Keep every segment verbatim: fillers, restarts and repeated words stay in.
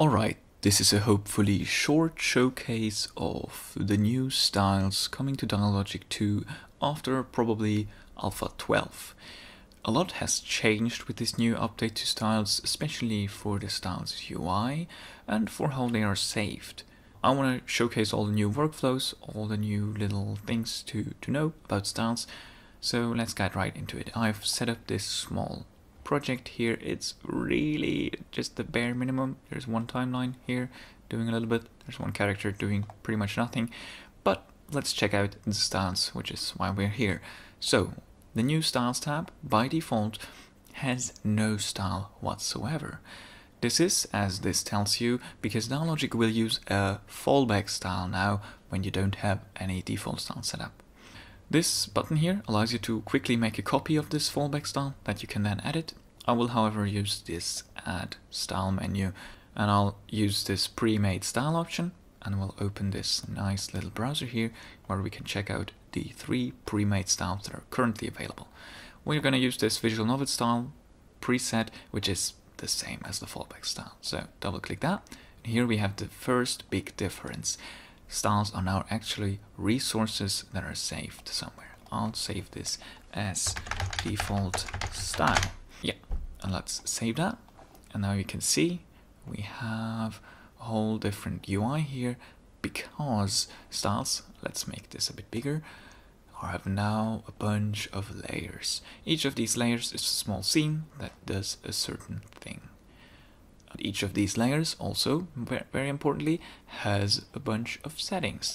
Alright, this is a hopefully short showcase of the new styles coming to Dialogic two after probably Alpha twelve. A lot has changed with this new update to styles, especially for the styles U I and for how they are saved. I want to showcase all the new workflows, all the new little things to, to know about styles, so let's get right into it. I've set up this small project here. It's really just the bare minimum. There's one timeline here doing a little bit, there's one character doing pretty much nothing, but let's check out the styles, which is why we're here. So the new styles tab by default has no style whatsoever. This is, as this tells you, because Dialogic will use a fallback style now when you don't have any default style set up. This button here allows you to quickly make a copy of this fallback style that you can then edit. I will however use this add style menu, and I'll use this pre-made style option, and we'll open this nice little browser here where we can check out the three pre-made styles that are currently available. We're going to use this visual novel style preset, which is the same as the fallback style. So double click that, and here we have the first big difference. Styles are now actually resources that are saved somewhere. I'll save this as default style. Yeah, and let's save that. And now you can see we have a whole different U I here because styles, let's make this a bit bigger, have now a bunch of layers. Each of these layers is a small scene that does a certain thing. And each of these layers also, very importantly, has a bunch of settings.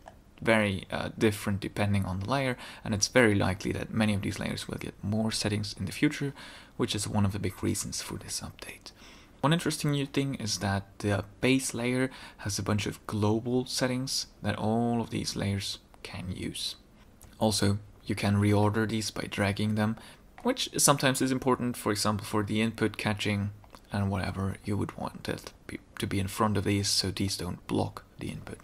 Very uh, different depending on the layer, and it's very likely that many of these layers will get more settings in the future, which is one of the big reasons for this update. One interesting new thing is that the base layer has a bunch of global settings that all of these layers can use. Also, you can reorder these by dragging them, which sometimes is important, for example, for the input catching and whatever you would want it to be in front of these so these don't block the input.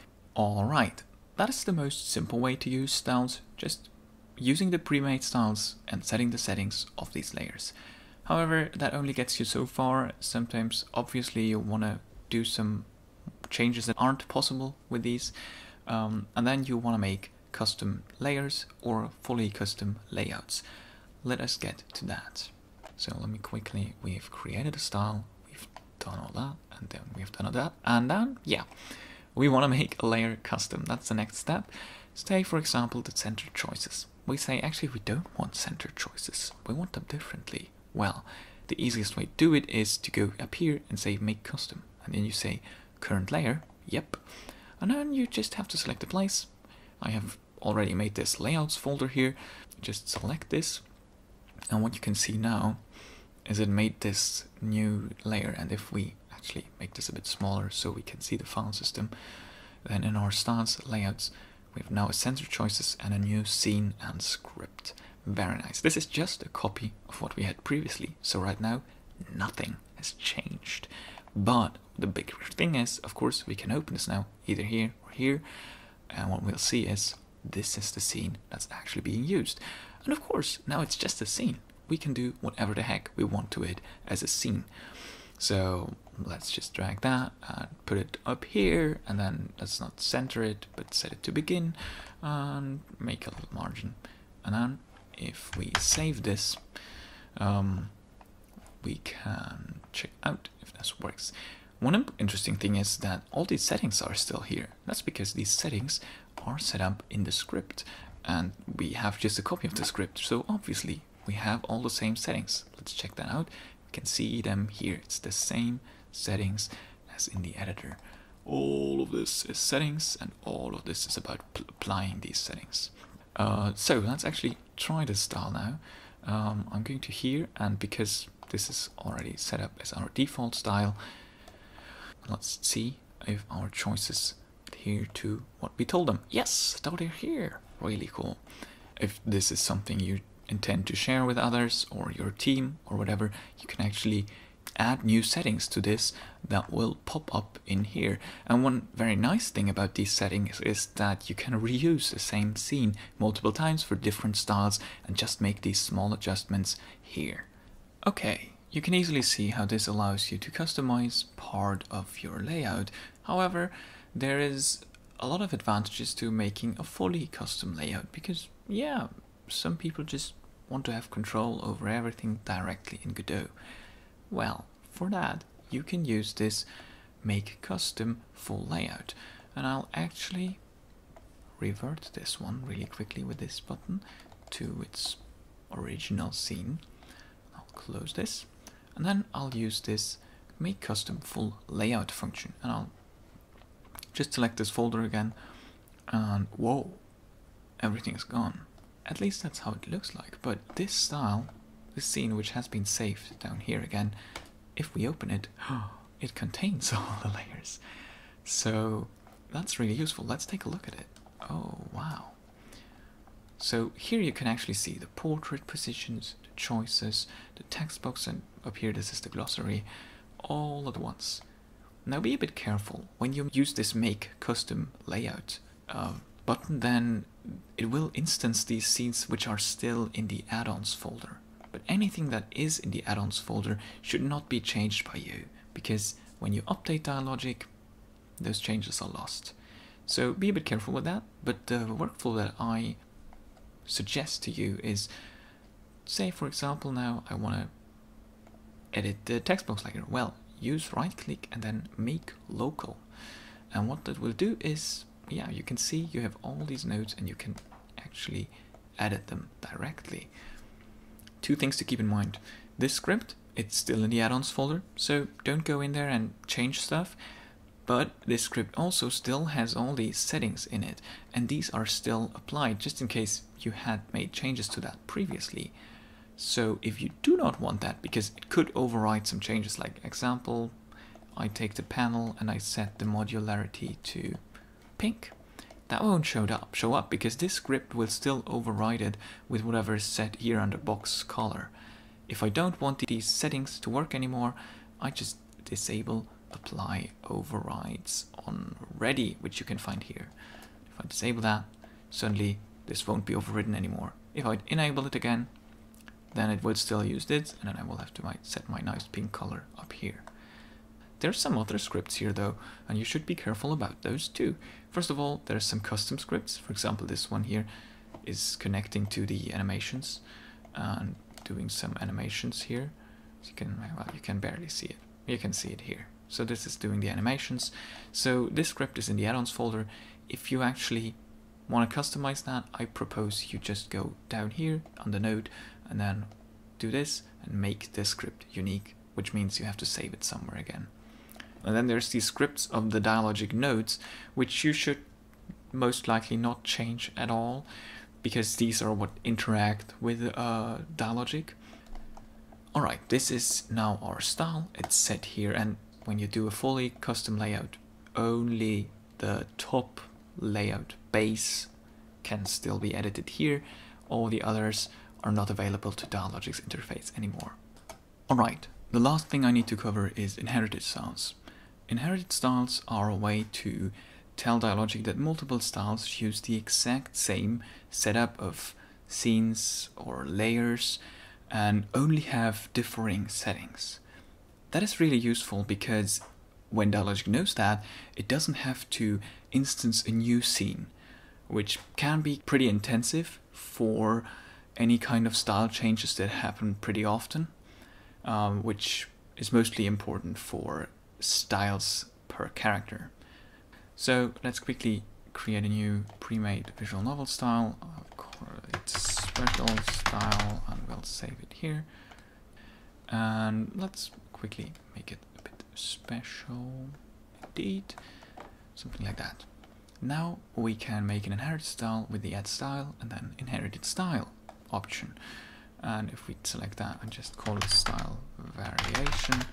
Alright, that is the most simple way to use styles, just using the pre-made styles and setting the settings of these layers. However, that only gets you so far. Sometimes, obviously, you want to do some changes that aren't possible with these, um, and then you want to make custom layers or fully custom layouts. Let us get to that. So let me quickly, we've created a style, we've done all that, and then we've done all that, and then, yeah, we want to make a layer custom. That's the next step. Say, for example, the center choices. We say, actually, we don't want center choices. We want them differently. Well, the easiest way to do it is to go up here and say make custom, and then you say current layer, yep, and then you just have to select a place. I have already made this layouts folder here. Just select this, and what you can see now is it made this new layer. And if we actually make this a bit smaller so we can see the file system, then in our styles layouts we have now a center choices and a new scene and script. Very nice. This is just a copy of what we had previously, so right now nothing has changed. But the big thing is, of course, we can open this now either here or here, and what we'll see is this is the scene that's actually being used. And of course, now it's just a scene. We can do whatever the heck we want to it as a scene. So let's just drag that and put it up here, and then let's not center it, but set it to begin, and make a little margin. And then if we save this, um, we can check out if this works. One interesting thing is that all these settings are still here. That's because these settings are set up in the script, and we have just a copy of the script, so obviously we have all the same settings. Let's check that out. We can see them here. It's the same settings as in the editor. All of this is settings, and all of this is about applying these settings. Uh, so let's actually try this style now. Um, I'm going to here, and because this is already set up as our default style, let's see if our choices adhere to what we told them. Yes, now they're here. Really cool. If this is something you intend to share with others or your team or whatever, you can actually add new settings to this that will pop up in here. And one very nice thing about these settings is that you can reuse the same scene multiple times for different styles and just make these small adjustments here. Okay, you can easily see how this allows you to customize part of your layout. However, there is a lot of advantages to making a fully custom layout because, yeah, some people just want to have control over everything directly in Godot. Well, for that, you can use this Make Custom Full Layout. And I'll actually revert this one really quickly with this button to its original scene. I'll close this. And then I'll use this Make Custom Full Layout function. And I'll just select this folder again. And whoa, everything's gone. At least that's how it looks like. But this style, this scene which has been saved down here again, if we open it, it contains all the layers. So that's really useful. Let's take a look at it. Oh, wow. So here you can actually see the portrait positions, the choices, the text box, and up here this is the glossary, all at once. Now be a bit careful. When you use this Make Custom Layout uh, button, then it will instance these scenes which are still in the add-ons folder. But anything that is in the add-ons folder should not be changed by you, because when you update Dialogic, those changes are lost. So be a bit careful with that, but the workflow that I suggest to you is, say for example now I want to edit the text box layer. Well, use right click and then Make Local. And what that will do is, yeah, you can see you have all these nodes and you can actually edit them directly. Two things to keep in mind. This script, it's still in the add-ons folder, so don't go in there and change stuff. But this script also still has all these settings in it, and these are still applied just in case you had made changes to that previously. So if you do not want that, because it could override some changes, like example, I take the panel and I set the modularity to pink. That won't show up, show up because this script will still override it with whatever is set here under box color. If I don't want these settings to work anymore, I just disable apply overrides on ready, which you can find here. If I disable that, suddenly this won't be overridden anymore. If I enable it again, then it will still use this, and then I will have to set my nice pink color up here. There's some other scripts here though, and you should be careful about those too. First of all, there's some custom scripts. For example, this one here is connecting to the animations and doing some animations here. So you can, well, you can barely see it. You can see it here. So this is doing the animations. So this script is in the add-ons folder. If you actually want to customize that, I propose you just go down here on the node and then do this and make this script unique, which means you have to save it somewhere again. And then there's these scripts of the Dialogic nodes, which you should most likely not change at all, because these are what interact with uh, Dialogic. Alright, this is now our style. It's set here, and when you do a fully custom layout, only the top layout base can still be edited here. All the others are not available to Dialogic's interface anymore. Alright, the last thing I need to cover is inherited styles. Inherited styles are a way to tell Dialogic that multiple styles use the exact same setup of scenes or layers and only have differing settings. That is really useful because when Dialogic knows that, it doesn't have to instance a new scene, which can be pretty intensive for any kind of style changes that happen pretty often, um, which is mostly important for styles per character. So let's quickly create a new pre-made visual novel style. Of course, it's special style, and we'll save it here. And let's quickly make it a bit special indeed, something like that. Now we can make an inherited style with the add style and then inherited style option. And if we select that and just call it style variation,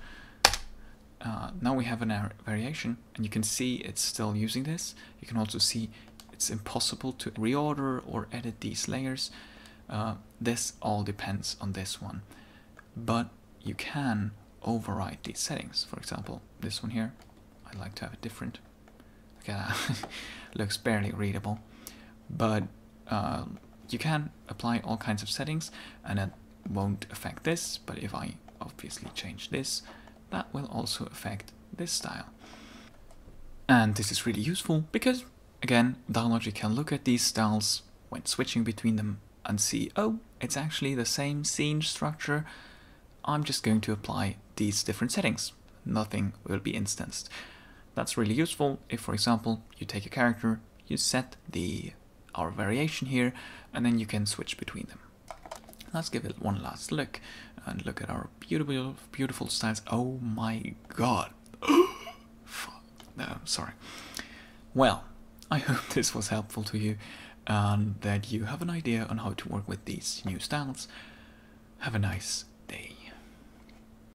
uh, now we have a variation, and you can see it's still using this. You can also see it's impossible to reorder or edit these layers. Uh, this all depends on this one, but you can override these settings. For example, this one here, I'd like to have it different. Look at that. Looks barely readable, but uh, you can apply all kinds of settings and it won't affect this. But if I obviously change this, that will also affect this style. And this is really useful because, again, Dialogic can look at these styles when switching between them and see, oh, it's actually the same scene structure. I'm just going to apply these different settings. Nothing will be instanced. That's really useful if, for example, you take a character, you set the our variation here, and then you can switch between them. Let's give it one last look and look at our beautiful, beautiful styles. Oh my god. No, sorry. Well, I hope this was helpful to you and that you have an idea on how to work with these new styles. Have a nice